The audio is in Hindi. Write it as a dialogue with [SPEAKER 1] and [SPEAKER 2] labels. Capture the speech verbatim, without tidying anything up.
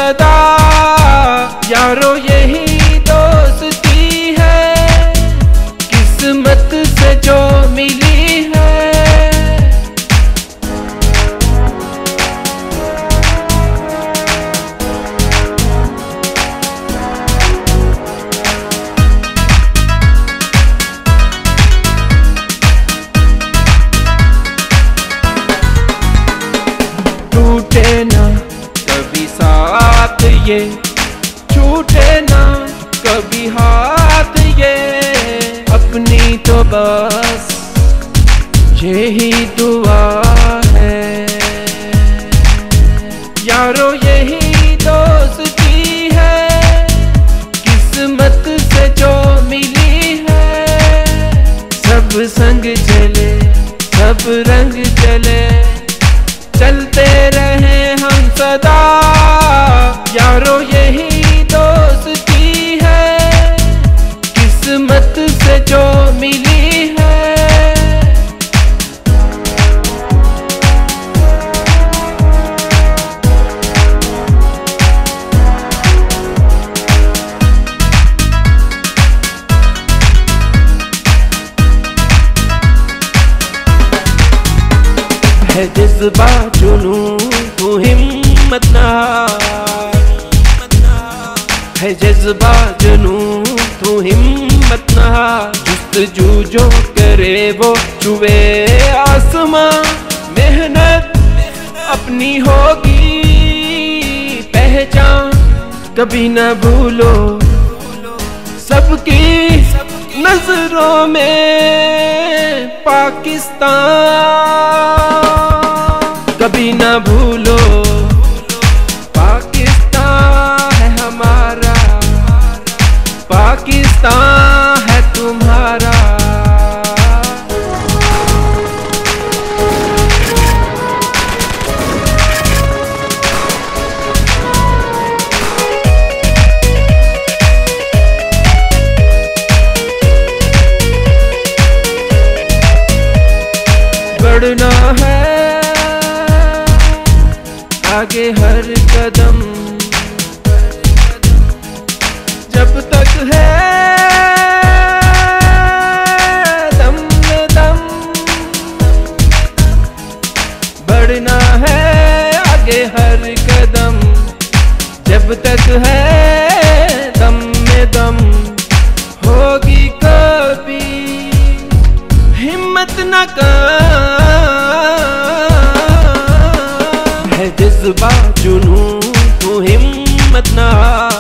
[SPEAKER 1] सदा। यारो यही दोस्ती है, किस्मत से जो मिली है। टूटे ना कभी साथ ये, छूटे ना कभी हाथ ये, अपनी तो बस यही दुआ है। यारो यही दोस्ती है, किस्मत से जो मिली है। सब संग चले, सब रंग चले, चलते रहे हम सदा। यारो यही दोस्ती है, किस्मत से जो मिली है। है जज्बा जुनू तू हिम्मत ना, है जज्बा जुनू तू हिम्मत ना। जुस्तजू जो करे वो छुए आसमां, मेहनत अपनी होगी पहचान। कभी न भूलो सबकी नजरों में पाकिस्तान। कभी न भूलो पाकिस्तान है हमारा, पाकिस्तान है तुम्हारा। बढ़ना है आगे हर कदम, जब तक है दम में दम। बढ़ना है आगे हर कदम, जब तक है दम में दम। होगी कभी हिम्मत न कर, है जज्बा जुनू तू हिम्मत ना।